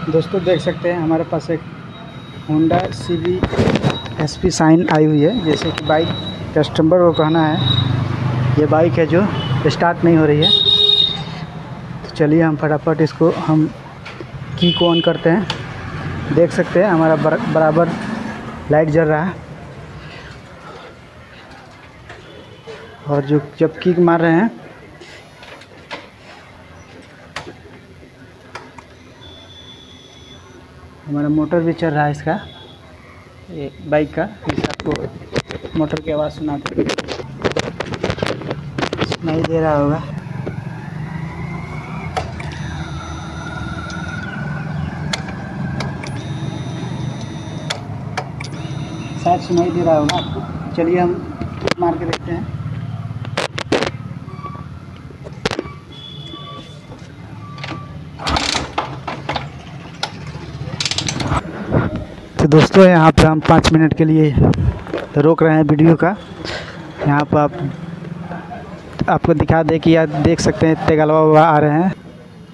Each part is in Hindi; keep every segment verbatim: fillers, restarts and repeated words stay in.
दोस्तों देख सकते हैं हमारे पास एक Honda C B S P Shine आई हुई है। जैसे कि बाइक कस्टमर को कहना है ये बाइक है जो स्टार्ट नहीं हो रही है। तो चलिए हम फटाफट इसको हम की को ऑन करते हैं। देख सकते हैं हमारा बराबर लाइट जल रहा है और जो जब किक मार रहे हैं हमारा मोटर भी चल रहा है इसका, ये बाइक का। इस आपको मोटर की आवाज़ सुना नहीं दे रहा होगा। शायद सुनाई दे रहा होगा आपको। चलिए हम मार के देखते हैं। तो दोस्तों यहाँ पे हम पाँच मिनट के लिए तो रोक रहे हैं वीडियो का। यहाँ पर आप आपको दिखा दे कि आप देख सकते हैं तेगलवा बाबा आ रहे हैं।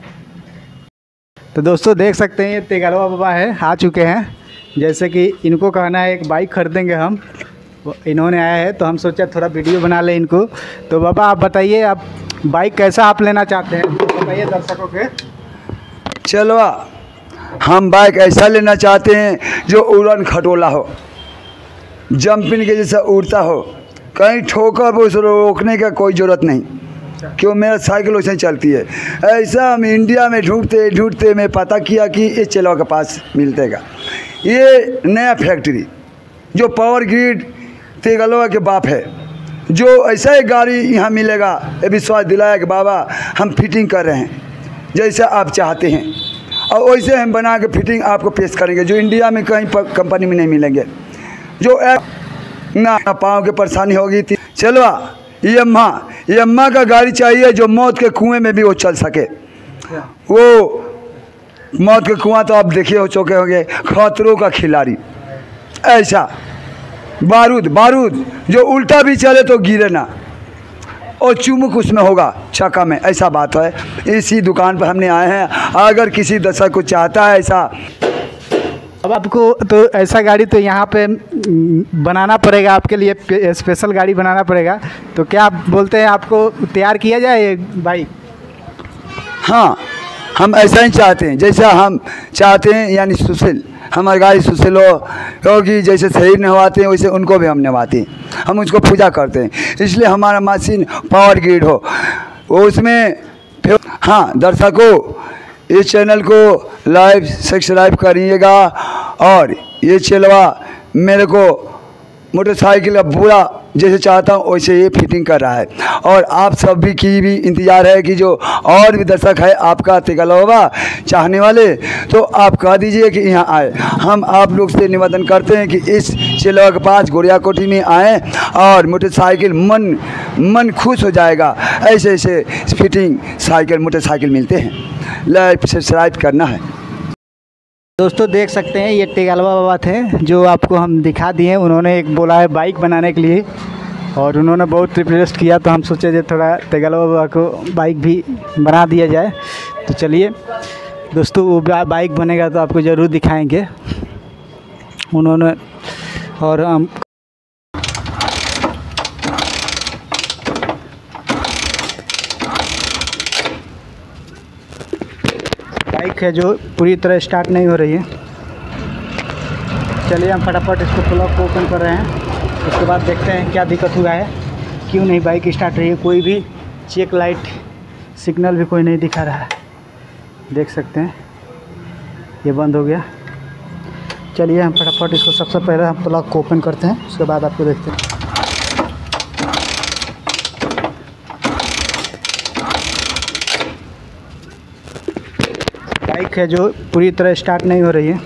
तो दोस्तों देख सकते हैं ये तेगलवा बाबा है, आ चुके हैं। जैसे कि इनको कहना है एक बाइक खरीदेंगे हम, इन्होंने आया है तो हम सोचा थोड़ा वीडियो बना लें इनको। तो बाबा आप बताइए आप बाइक कैसा आप लेना चाहते हैं, बताइए दर्शकों के। चलो हम बाइक ऐसा लेना चाहते हैं जो उड़न खटोला हो, जंपिंग के जैसा उड़ता हो, कहीं ठोकर पर उसे रोकने का कोई ज़रूरत नहीं, क्यों मेरा साइकिल वैसे ही चलती है। ऐसा हम इंडिया में ढूंढते ढूंढते मैं पता किया कि ये चेलवा के पास मिलतेगा। ये नया फैक्ट्री जो पावर ग्रिड तेगलवा के बाप है, जो ऐसा ही गाड़ी यहाँ मिलेगा ये विश्वास दिलाया कि बाबा हम फिटिंग कर रहे हैं जैसा आप चाहते हैं, और वैसे हम बना के फिटिंग आपको पेश करेंगे जो इंडिया में कहीं पर कंपनी में नहीं मिलेंगे। जो ना पाँव की परेशानी होगी थी। चलवा यम्मा यम्मा का गाड़ी चाहिए जो मौत के कुएं में भी वो चल सके। वो मौत के कुआं तो आप देखिए हो चुके होंगे, खतरों का खिलाड़ी। ऐसा बारूद बारूद जो उल्टा भी चले तो गिरे ना, और चुमुक उसमें होगा चक्का में, ऐसा बात है। इसी दुकान पर हमने आए हैं। अगर किसी दर्शक को चाहता है ऐसा, अब आपको तो ऐसा गाड़ी तो यहाँ पे बनाना पड़ेगा, आपके लिए स्पेशल गाड़ी बनाना पड़ेगा। तो क्या आप बोलते हैं आपको तैयार किया जाए ये बाइक? हाँ हम ऐसा ही चाहते हैं जैसा हम चाहते हैं, यानी सुशील हमारी गाड़ी सुशील हो, क्योंकि जैसे शरीर नहवाते हैं वैसे उनको भी हम नहवाते हैं, हम उसको पूजा करते हैं। इसलिए हमारा मशीन पावर ग्रिड हो वो उसमें। हाँ दर्शकों इस चैनल को लाइव सब्सक्राइब करिएगा, और ये चेलवा मेरे को मोटरसाइकिल का पूरा जैसे चाहता हूँ वैसे ये फिटिंग कर रहा है। और आप सब भी की भी इंतज़ार है कि जो और भी दर्शक है आपका तेगलवा चाहने वाले, तो आप कह दीजिए कि यहाँ आए। हम आप लोग से निवेदन करते हैं कि इस चेलवा के पास गोरिया कोठी में आएँ और मोटरसाइकिल मन मन खुश हो जाएगा। ऐसे ऐसे फिटिंग साइकिल मोटरसाइकिल मिलते हैं। लाइक सब्सक्राइब करना है। दोस्तों देख सकते हैं ये तेगलवा बाबा थे जो आपको हम दिखा दिए। उन्होंने एक बोला है बाइक बनाने के लिए और उन्होंने बहुत रिक्वेस्ट किया, तो हम सोचे जो थोड़ा तेगलवा बाबा को बाइक भी बना दिया जाए। तो चलिए दोस्तों वो बाइक बनेगा तो आपको ज़रूर दिखाएंगे उन्होंने। और हम बाइक है जो पूरी तरह स्टार्ट नहीं हो रही है। चलिए हम फटाफट इसको प्लग को ओपन कर रहे हैं, उसके बाद देखते हैं क्या दिक्कत हुआ है, क्यों नहीं बाइक स्टार्ट रही है। कोई भी चेक लाइट सिग्नल भी कोई नहीं दिखा रहा है। देख सकते हैं ये बंद हो गया। चलिए हम फटाफट इसको सबसे पहले हम प्लग को ओपन करते हैं, उसके बाद आपको देखते हैं। बाइक है जो पूरी तरह स्टार्ट नहीं हो रही है।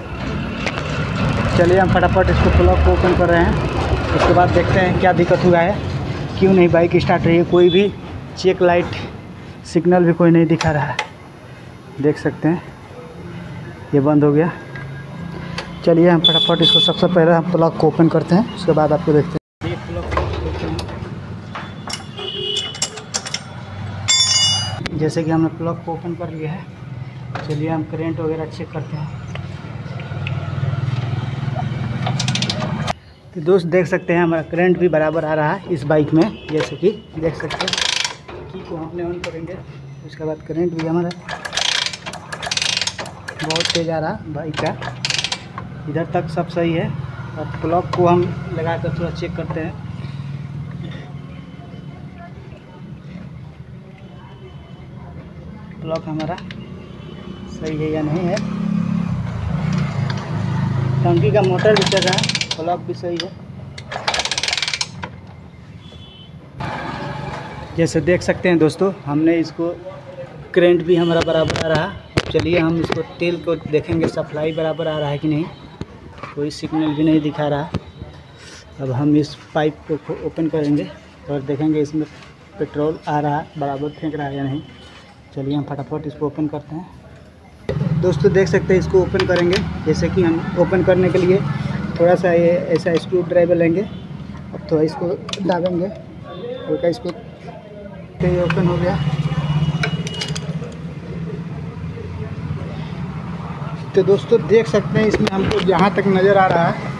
चलिए हम फटाफट इसको प्लग को ओपन कर रहे हैं, उसके बाद देखते हैं क्या दिक्कत हुआ है, क्यों नहीं बाइक स्टार्ट रही है। कोई भी चेक लाइट सिग्नल भी कोई नहीं दिखा रहा है। देख सकते हैं ये बंद हो गया। चलिए हम फटाफट इसको सबसे पहले हम प्लग को ओपन करते हैं, उसके बाद आपको देखते हैं। जैसे कि हमने प्लग को ओपन कर लिया है, चलिए हम करंट वगैरह चेक करते हैं। तो दोस्त देख सकते हैं हमारा करंट भी बराबर आ रहा है इस बाइक में, जैसे कि देख सकते हैं। की को हमने ऑन करेंगे, उसके बाद करंट भी हमारा बहुत तेज़ आ रहा बाइक का। इधर तक सब सही है। और प्लग को हम लगा कर थोड़ा चेक करते हैं। प्लग हमारा सही है या नहीं है। टंकी का मोटर भी चल रहा है, प्लग भी सही है। जैसे देख सकते हैं दोस्तों, हमने इसको करंट भी हमारा बराबर आ रहा। अब चलिए हम इसको तेल को देखेंगे, सप्लाई बराबर आ रहा है कि नहीं। कोई सिग्नल भी नहीं दिखा रहा। अब हम इस पाइप को ओपन करेंगे और देखेंगे इसमें पेट्रोल आ रहा बराबर फेंक रहा है या नहीं। चलिए हम फटाफट इसको ओपन करते हैं। दोस्तों देख सकते हैं, इसको ओपन करेंगे। जैसे कि हम ओपन करने के लिए थोड़ा सा ये ऐसा स्क्रू ड्राइवर लेंगे। अब थोड़ा इसको दाबेंगे, हल्का इसको, तो ये ओपन हो गया। तो दोस्तों देख सकते हैं, इसमें हमको जहाँ तक नज़र आ रहा है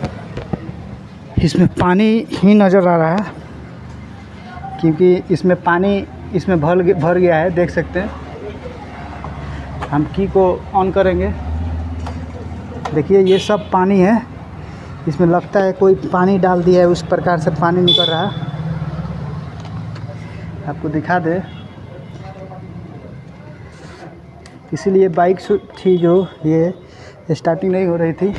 इसमें पानी ही नज़र आ रहा है, क्योंकि इसमें पानी इसमें भर भर गया है। देख सकते हैं। हम की को ऑन करेंगे। देखिए ये सब पानी है। इसमें लगता है कोई पानी डाल दिया है, उस प्रकार से पानी निकल रहा है। आपको दिखा दे, इसीलिए बाइक थी जो ये स्टार्टिंग नहीं हो रही थी।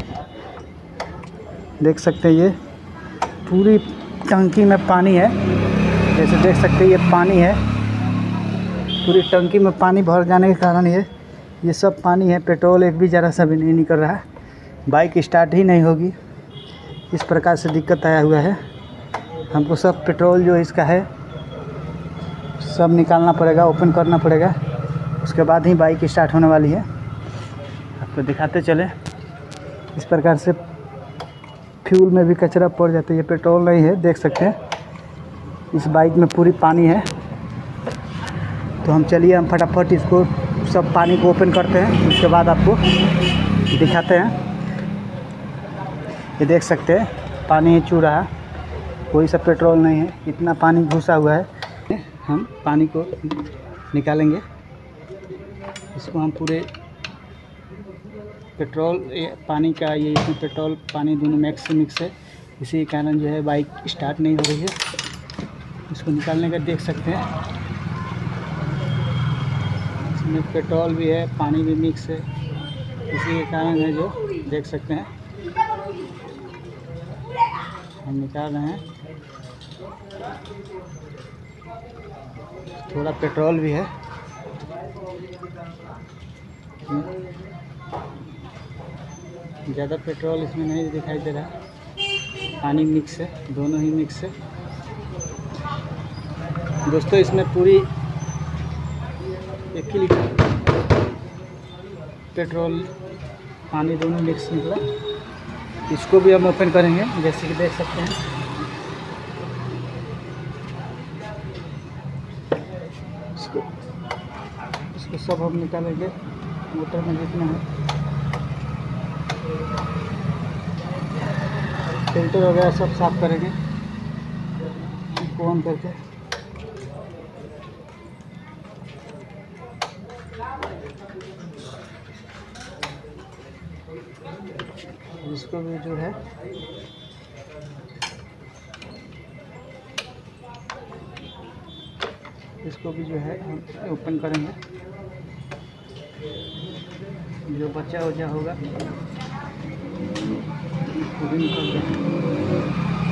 देख सकते हैं ये पूरी टंकी में पानी है। जैसे देख सकते हैं ये पानी है, पूरी टंकी में पानी भर जाने के कारण ये ये सब पानी है। पेट्रोल एक भी ज़रा सा भी नहीं निकल रहा है। बाइक स्टार्ट ही नहीं होगी, इस प्रकार से दिक्कत आया हुआ है। हमको सब पेट्रोल जो इसका है सब निकालना पड़ेगा, ओपन करना पड़ेगा, उसके बाद ही बाइक स्टार्ट होने वाली है। आपको दिखाते चले। इस प्रकार से फ्यूल में भी कचरा पड़ जाता है। ये पेट्रोल नहीं है, देख सकते हैं इस बाइक में पूरी पानी है। तो हम चलिए हम फटाफट इसको सब पानी को ओपन करते हैं, उसके बाद आपको दिखाते हैं। ये देख सकते हैं पानी चू रहा, कोई सा पेट्रोल नहीं है, इतना पानी घुसा हुआ है। हम पानी को निकालेंगे, इसको हम पूरे पेट्रोल पानी का, ये इसमें पेट्रोल पानी दोनों मिक्स से मिक्स है, इसी के कारण जो है बाइक स्टार्ट नहीं हो रही है। इसको निकालने का देख सकते हैं, इसमें पेट्रोल भी है, पानी भी मिक्स है, इसी के कारण है जो देख सकते हैं। हम निकाल रहे हैं। थोड़ा पेट्रोल भी है, ज़्यादा पेट्रोल इसमें नहीं दिखाई दे रहा। पानी मिक्स है, दोनों ही मिक्स है। दोस्तों इसमें पूरी एक ही लीटर पेट्रोल पानी दोनों मिक्स निकला। इसको भी हम ओपन करेंगे, जैसे कि देख सकते हैं। इसको इसको सब हम निकालेंगे, मोटर में जितना है। फिल्टर वगैरह सब साफ करेंगे, इसको ऑन करके। इसको भी जो है इसको भी जो है हम ओपन करेंगे। जो बचा वचा होगा वो भी निकल जाए।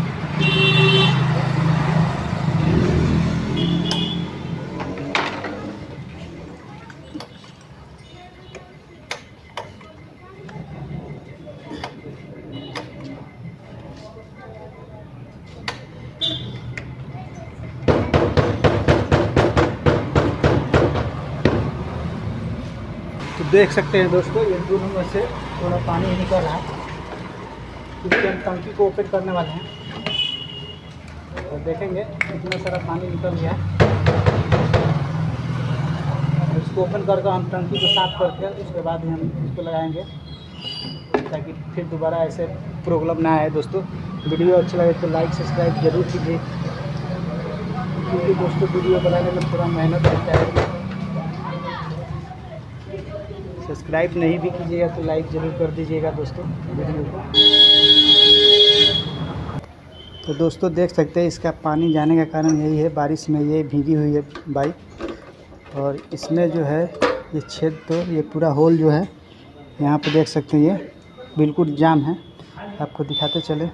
तो देख सकते हैं दोस्तों, ये दोनों में से थोड़ा पानी निकल रहा है। इसके हम टंकी को ओपन करने वाले हैं तो देखेंगे कितना सारा पानी निकल गया है। इसको इसको ओपन करके हम टंकी को साफ करके उसके बाद ही हम इसको लगाएंगे, ताकि फिर दोबारा ऐसे प्रॉब्लम ना आए। दोस्तों वीडियो अच्छा लगे तो लाइक सब्सक्राइब जरूर कीजिए, क्योंकि दोस्तों वीडियो बनाने में थोड़ा मेहनत लगता है। सब्सक्राइब नहीं भी कीजिएगा तो लाइक ज़रूर कर दीजिएगा दोस्तों वीडियो को। तो दोस्तों देख सकते हैं इसका पानी जाने का कारण यही है, बारिश में ये भीगी हुई है बाइक। और इसमें जो है ये छेद, तो ये पूरा होल जो है यहाँ पे देख सकते हैं ये बिल्कुल जाम है। आपको दिखाते चले,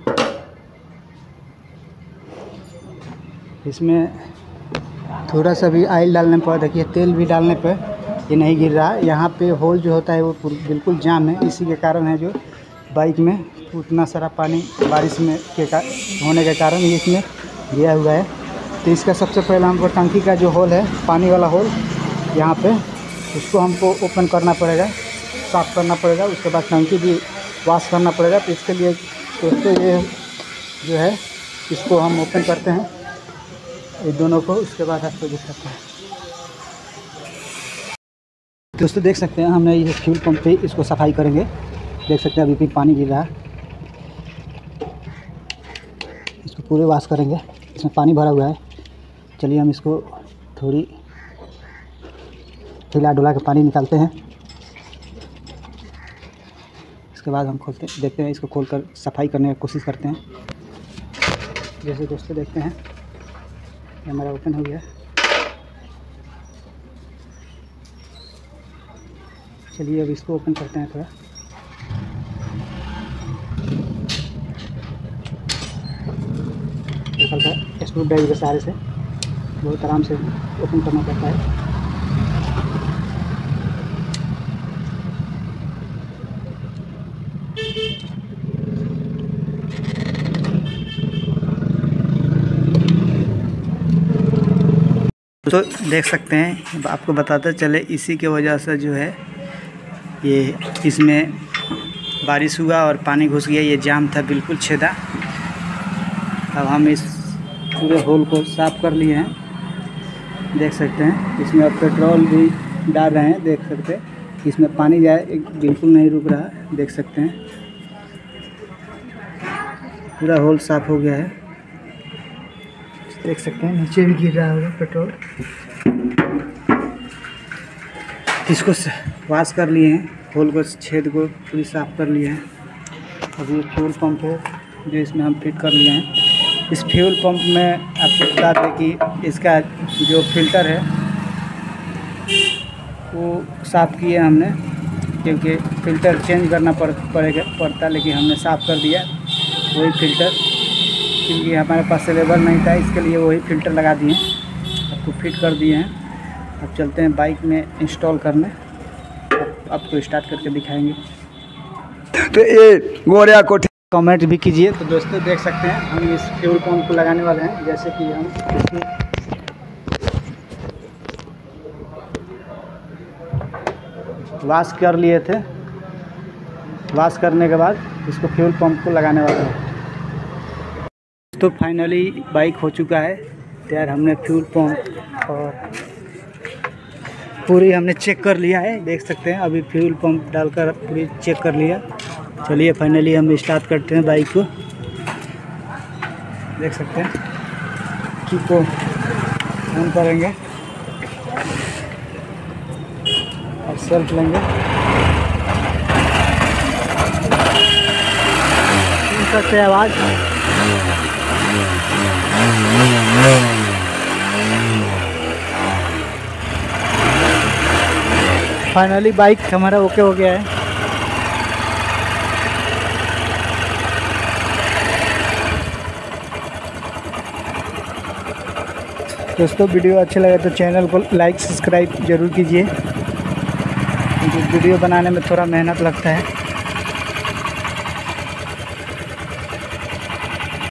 इसमें थोड़ा सा भी ऑयल डालने पर, देखिए तेल भी डालने पर ये नहीं गिर रहा। यहाँ पे होल जो होता है वो बिल्कुल जाम है, इसी के कारण है जो बाइक में उतना सारा पानी बारिश में के का, होने के कारण ये इसमें गया हुआ है। तो इसका सबसे पहले हमको टंकी का जो होल है, पानी वाला होल यहाँ पे, उसको हमको ओपन करना पड़ेगा, साफ़ करना पड़ेगा। उसके बाद टंकी भी वॉश करना पड़ेगा। तो इसके लिए दोस्तों ये जो है इसको हम ओपन करते हैं, ये दोनों को, उसके बाद आपको दिखाते हैं। दोस्तों देख सकते हैं हमने ये फ्यूल पंप पे इसको सफाई करेंगे। देख सकते हैं अभी भी पानी गिर रहा है, इसको पूरे वॉश करेंगे। इसमें पानी भरा हुआ है। चलिए हम इसको थोड़ी हिला डुला के पानी निकालते हैं। इसके बाद हम खोलते देखते हैं, इसको खोलकर सफाई करने की कोशिश करते हैं। जैसे दोस्तों देखते हैं ये हमारा ओपन हो गया। चलिए अब इसको ओपन करते हैं थोड़ा। हल्का स्क्रू ड्राइवर के सहारे से बहुत आराम से ओपन करना पड़ता है। तो देख सकते हैं, आपको बताते चले, इसी के वजह से जो है ये इसमें बारिश हुआ और पानी घुस गया। ये जाम था बिल्कुल छेदा। अब हम इस पूरे होल को साफ़ कर लिए हैं। देख सकते हैं इसमें अब पेट्रोल भी डाल रहे हैं। देख सकते हैं इसमें पानी जाए बिल्कुल नहीं रुक रहा। देख सकते हैं पूरा होल साफ़ हो गया है। देख सकते हैं नीचे भी गिर रहा होगा पेट्रोल। इसको वॉश कर लिए हैं, होल को, छेद को पूरी साफ़ कर लिए हैं। अब ये फ्यूल पंप है जो इसमें हम फिट कर लिए हैं। इस फ्यूल पंप में आपको बता दें कि इसका जो फिल्टर है वो साफ़ किए हमने, क्योंकि फ़िल्टर चेंज करना पड़ पड़ेगा पड़ता, लेकिन हमने साफ़ कर दिया वही फ़िल्टर, क्योंकि हमारे पास अवेलेबल नहीं था। इसके लिए वही फ़िल्टर लगा दिए, आपको फिट कर दिए हैं। अब चलते हैं बाइक में इंस्टॉल करने, आपको स्टार्ट करके दिखाएंगे। तो ये गोरिया को कमेंट भी कीजिए। तो दोस्तों देख सकते हैं हम इस फ्यूल पंप को लगाने वाले हैं। जैसे कि हम इसकी वॉश कर लिए थे, वॉश करने के बाद इसको फ्यूल पंप को लगाने वाले हैं। तो फाइनली बाइक हो चुका है तैयार। हमने फ्यूल पंप और पूरी हमने चेक कर लिया है। देख सकते हैं अभी फ्यूल पंप डालकर पूरी चेक कर लिया। चलिए फाइनली हम स्टार्ट करते हैं बाइक को। देख सकते हैं की को ऑन करेंगे और सेल्फ लेंगे। सुन सकते हैं आवाज़। फाइनली बाइक हमारा ओके हो गया है। दोस्तों वीडियो अच्छा लगे तो चैनल को लाइक सब्सक्राइब जरूर कीजिए, क्योंकि वीडियो बनाने में थोड़ा मेहनत लगता है।